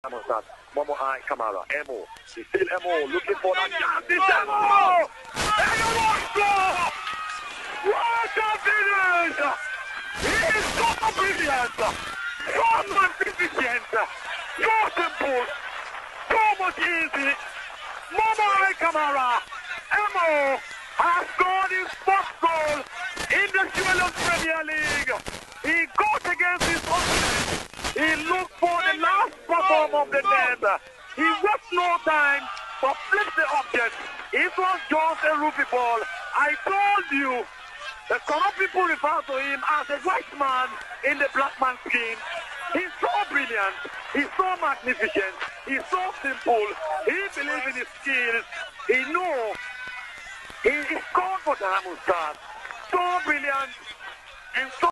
Momoh, Kamara, Momoh. It's still Momoh looking for that chance. It's Momoh! What a finish! He is so brilliant, so magnificent, so simple, so much easy. Momoh Kamara, Momoh has scored his first goal in the Sierra Leone Premier League. He got against his opponent. He looked for the last bottom of the net. He wasted no time but flipped the object. It was just a roofie ball. I told you, the corrupt people refer to him as a white man in the black man's skin. He's so brilliant. He's so magnificent. He's so simple. He believes in his skills. He knows he is called for the Hamus. So brilliant and so